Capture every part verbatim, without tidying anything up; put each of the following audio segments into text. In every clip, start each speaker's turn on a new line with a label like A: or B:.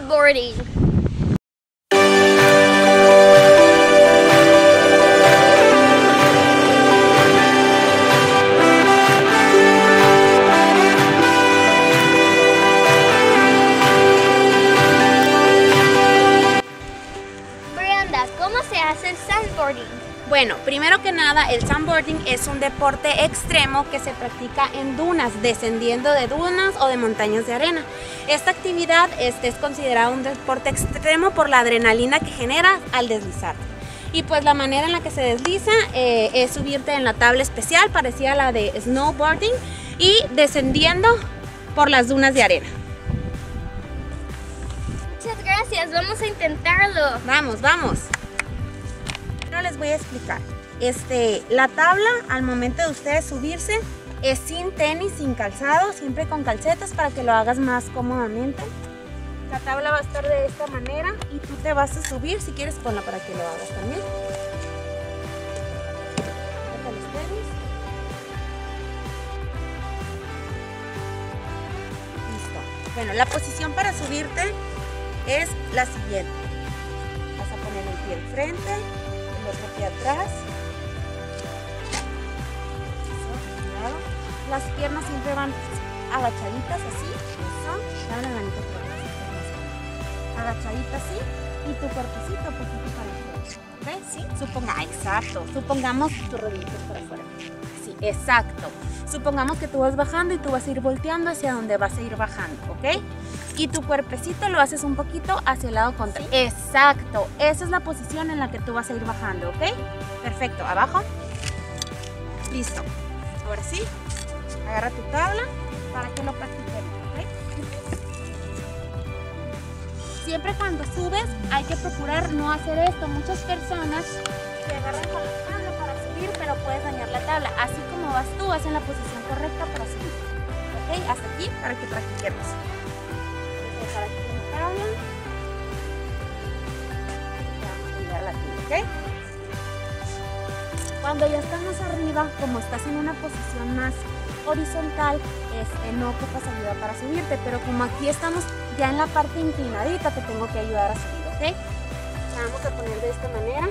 A: sandboarding. Brianda, ¿cómo se hace el sandboarding?
B: Bueno, primero que nada, el sandboarding es un deporte extremo que se practica en dunas, descendiendo de dunas o de montañas de arena. Esta actividad este, es considerada un deporte extremo por la adrenalina que genera al deslizarte. Y pues la manera en la que se desliza eh, es subirte en la tabla especial, parecida a la de snowboarding, y descendiendo por las dunas de arena.
A: Muchas gracias, vamos a intentarlo.
B: Vamos, vamos. No les voy a explicar. Este, la tabla al momento de ustedes subirse es sin tenis, sin calzado, siempre con calcetas para que lo hagas más cómodamente. La tabla va a estar de esta manera y tú te vas a subir, si quieres ponla para que lo hagas también. Quita los tenis. Listo. Bueno, la posición para subirte es la siguiente. Vas a poner el pie al frente, el otro pie atrás. Eso, cuidado. Las piernas siempre van agachaditas así. Eso. Dame la manita por atrás. Agachadita así. Y tu cuerpecito un poquito para afuera. ¿Ves? Sí. Suponga, ah, exacto. Supongamos tus rodillitas para afuera. Sí, exacto. Supongamos que tú vas bajando y tú vas a ir volteando hacia donde vas a ir bajando, ¿ok? Y tu cuerpecito lo haces un poquito hacia el lado contrario. ¿Sí? Exacto. Esa es la posición en la que tú vas a ir bajando, ¿ok? Perfecto. Abajo. Listo. Ahora sí. Agarra tu tabla para que lo practiquemos, ¿ok? Siempre cuando subes hay que procurar no hacer esto. Muchas personas se agarran con la tabla para subir, pero puedes dañar la tabla. Así como vas tú, haz en la posición correcta para subir. ¿Ok? Hasta aquí para que practiquemos. Para aquí en tabla. Vamos a mirar la tuya, ¿ok? Cuando ya estás más arriba, como estás en una posición más horizontal, este, no ocupas ayuda para subirte, pero como aquí estamos ya en la parte inclinadita, te tengo que ayudar a subir, ¿ok? La vamos a poner de esta manera.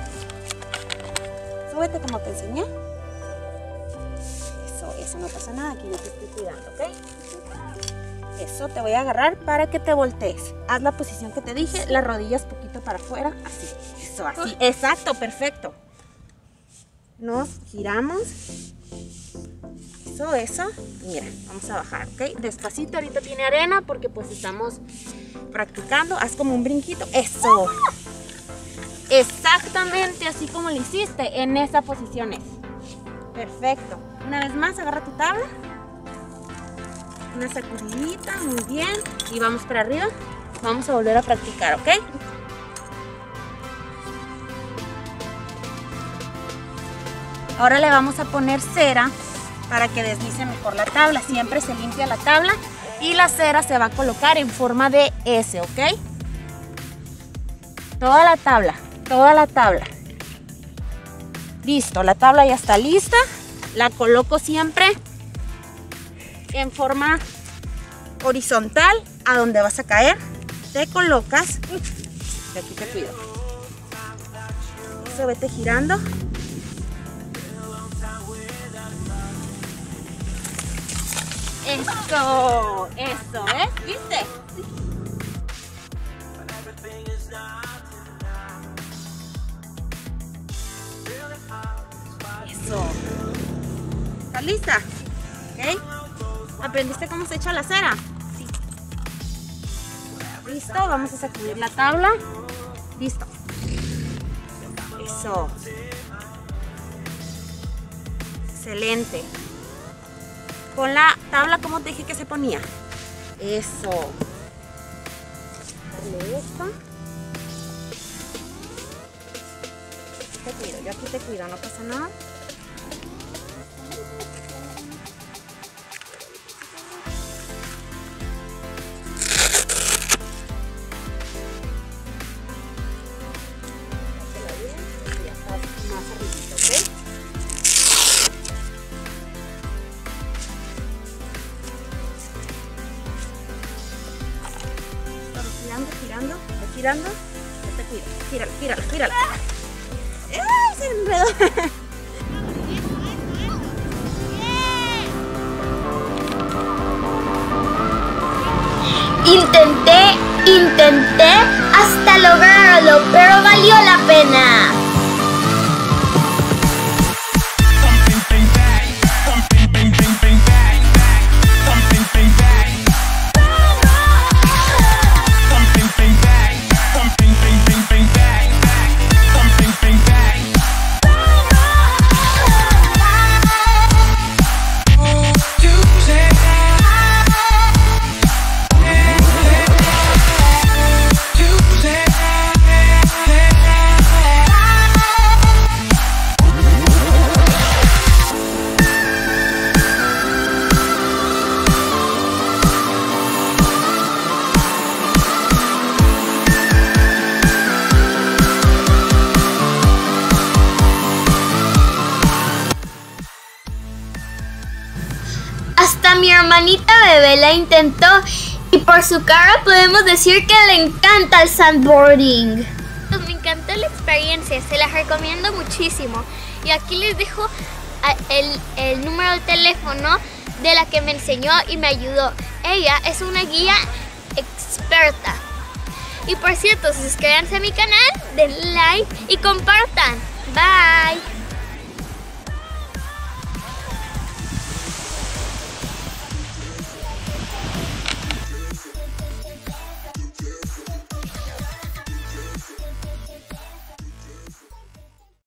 B: Súbete como te enseñé. Eso, eso no pasa nada, aquí yo te estoy cuidando, ¿ok? Eso, te voy a agarrar para que te voltees. Haz la posición que te dije, las rodillas poquito para afuera, así. Eso, así. Exacto, perfecto. Nos giramos. Eso, eso. Y mira, vamos a bajar, ¿ok? Despacito, ahorita tiene arena porque pues estamos practicando. Haz como un brinquito. Eso. Exactamente así como lo hiciste, en esa posición es. Perfecto. Una vez más, agarra tu tabla. Una sacudidita, muy bien. Y vamos para arriba. Vamos a volver a practicar, ¿ok? Ahora le vamos a poner cera para que deslice mejor la tabla. Siempre se limpia la tabla y la cera se va a colocar en forma de S, ¿ok? Toda la tabla, toda la tabla. Listo, la tabla ya está lista. La coloco siempre en forma horizontal a donde vas a caer. Te colocas. Y aquí te cuido. Eso, vete girando. Eso, eso, ¿eh? ¿Viste? Eso. ¿Estás lista? ¿Ok? ¿Aprendiste cómo se echa la cera? Sí. Listo, vamos a sacudir la tabla. Listo. Eso. Excelente. Con la tabla, como te dije que se ponía. Eso. Dale esto. Te cuido, yo aquí te cuido, no pasa nada. Ya estás más arribita, ¿ok? Estamos girando tirando. Yo te cuido. Tírala, tírala, tírala. ¡Ay, se enredó!
A: Intenté, intenté hasta lograrlo, pero valió la pena. Hasta mi hermanita bebé la intentó y por su cara podemos decir que le encanta el sandboarding. Pues me encantó la experiencia, se las recomiendo muchísimo. Y aquí les dejo el, el número de teléfono de la que me enseñó y me ayudó. Ella es una guía experta. Y por cierto, suscríbanse a mi canal, den like y compartan. Bye.